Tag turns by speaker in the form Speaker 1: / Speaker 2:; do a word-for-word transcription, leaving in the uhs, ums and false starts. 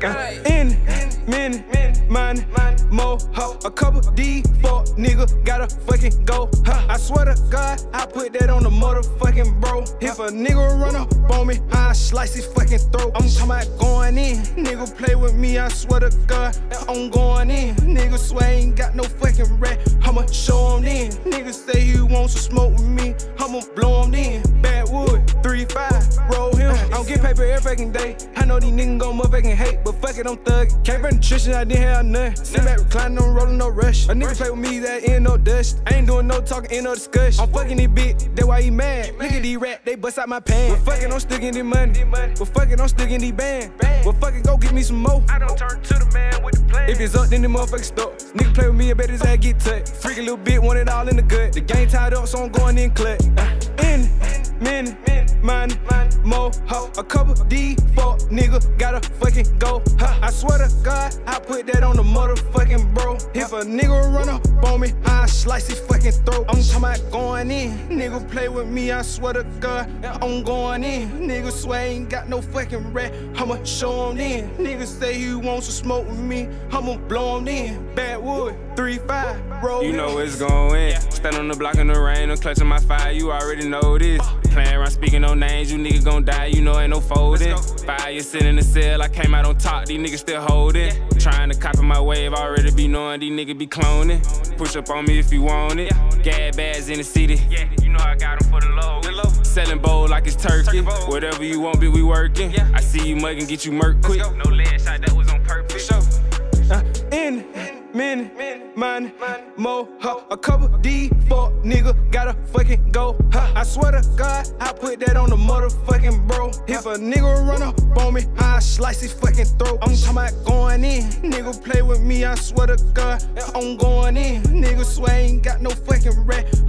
Speaker 1: Uh, in, many, money, more, huh? A couple D for nigga, gotta fucking go, huh? I swear to God, I put that on the motherfucking bro. If a nigga run up on me, I slice his fucking throat. I'm talking about going in. Nigga play with me, I swear to God, I'm going in. Nigga swear ain't got no fucking rat, I'ma show him then. Nigga say he wants to smoke with me, I'ma blow him in. Backwood, three five, roll him. I'm getting paper every fucking day. I know these niggas gon' motherfucking hate, but fuck it, I'm thuggin'. Can't bring nutrition, I didn't have none. Sit back reclining, I'm rolling no rush. A nigga play with me, that ain't no dust. I ain't doing no talking, ain't no discussion. I'm fucking this bitch, that's why he mad. Look at these rats, they bust out my pants. But fuck it, I'm still getting this money. But fuck it, I'm still getting these bands. But fuck it, go get me some more. I don't turn to the man with the plan. If it's up, then the motherfucker stop. Nigga play with me, I bet his ass get touched. Freak a little bit, want it all in the gut. The game tied up, so I'm going in clutch. Uh, in, many, money, more, huh? A couple D for nigga, gotta fucking go, huh? I swear to God, I put that on the motherfucking bro. If a nigga run up on me, I slice his fucking throat. I'm talking about going in. Nigga play with me, I swear to God, I'm going in. Nigga swear ain't got no fucking rat, I'ma show him then. Nigga say he wants to smoke with me, I'ma blow him in. Backwood, three five, roll.
Speaker 2: You know it's going. Stand on the block in the rain, I'm clutching my fire, you already know this. Playing around speaking no names, you niggas gon' die, you know ain't no folding. Fire sitting in the cell, I came out on top, these niggas still holding. Trying to copy my wave, already be knowing these niggas be cloning. Push up on me if you want it. Gad bags in the city.
Speaker 3: Yeah, you know I got them for the low.
Speaker 2: Selling bowl like it's turkey. Whatever you want, bitch, we working. I see you mugging, get you murk quick.
Speaker 3: No lead shot, that was on purpose.
Speaker 1: Uh, in, many, money, more, huh? A couple D for nigga, gotta fucking go, huh? I swear to God, I put that on the motherfucking bro. If a nigga run up on me, I slice his fucking throat. I'm talking about going in. Nigga play with me, I swear to God, I'm going in. Nigga swear ain't got no fucking rat,